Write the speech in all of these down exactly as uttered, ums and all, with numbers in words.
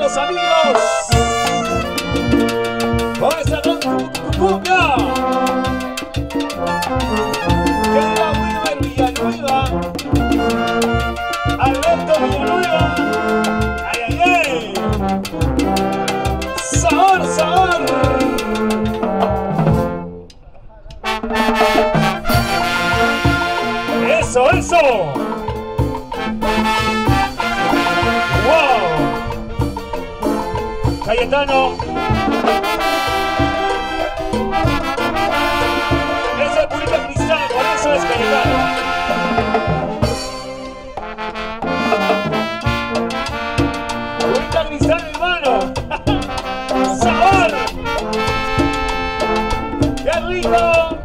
los amigos. Con esa cumbia. Que diga Wilmer Villanueva. Alberto Villanueva. Ay, ay, ay. Sabor, sabor. Eso, eso. Wow. Cayetano. Es de Purita Cristal, por eso es Cayetano. Purita Cristal, hermano. ¡Sabor! ¡Qué rico!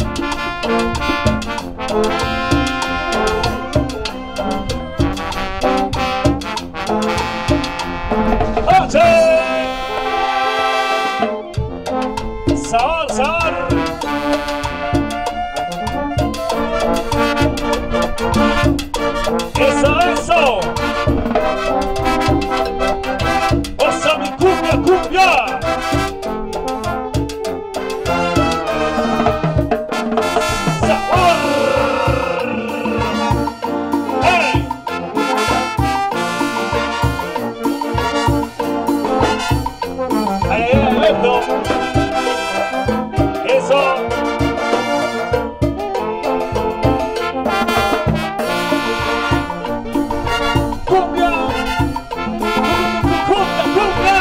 ¡Oye! ¡Sabor, sabor! ¡Eso, eso! ¡Osa mi cumbia, cumbia! ¡Sabor! ¡Hey! ¡Ay, ay, ay, Alberto! ¡Eso! ¡Cumbia! ¡Cumbia, cumbia!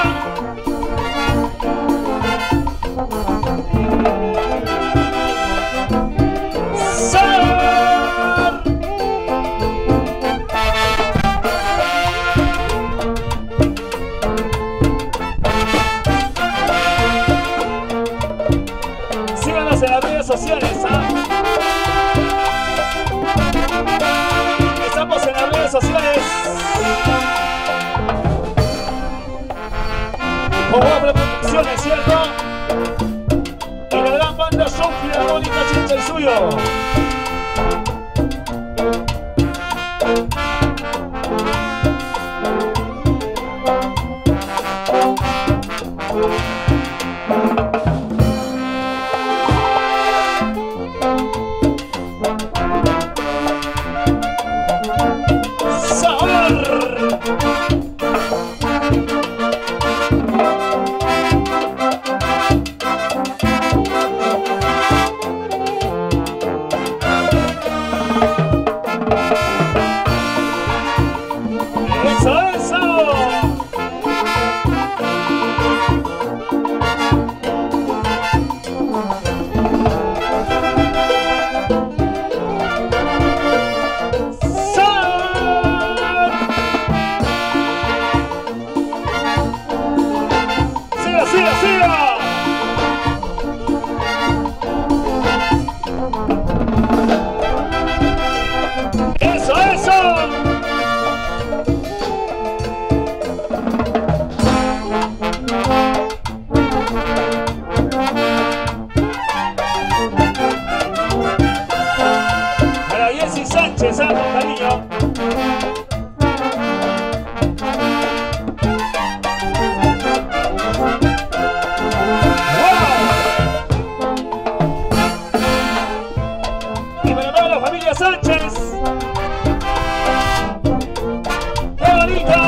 ¡Sabor! Síganos en las redes sociales, ¿ah? Estamos en las redes sociales. Con Obra Producciones, ¿cierto? Y la gran banda Show Filarmónica Chincha y Suyo. ¡Eso, eso! ¡Sabor! ¡Siga, siga, siga! ¡Eso, eso! Para Jessy Sánchez, amo, cariño. ¡Wow! Y para toda la familia Sánchez. ¡Qué bonito!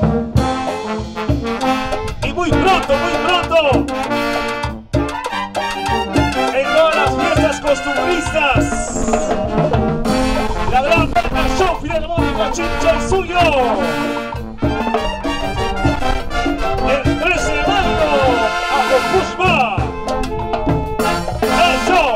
pronto, muy pronto. suyo. Entrenando a Cocusma. Eso.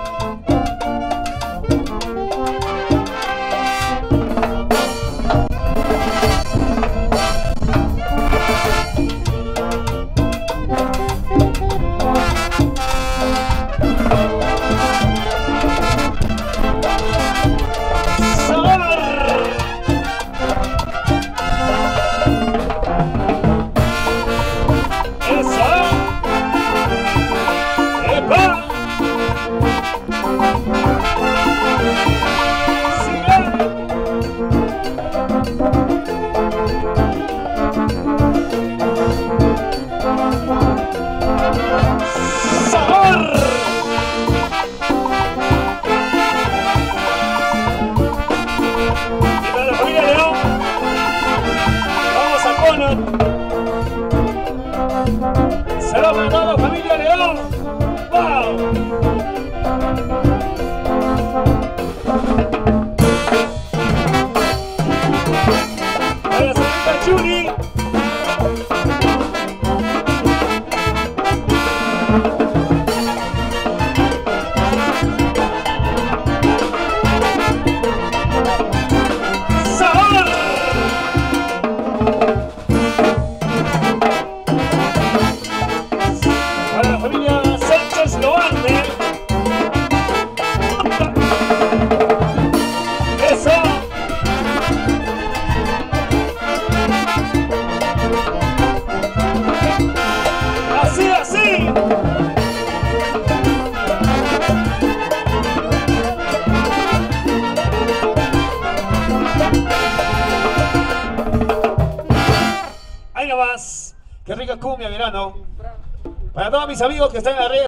Se lo ha ganado familia León. ¡Wow! A la señorita Chuni. Ahí nomás, qué rica cumbia, verano. Para todos mis amigos que están en la red.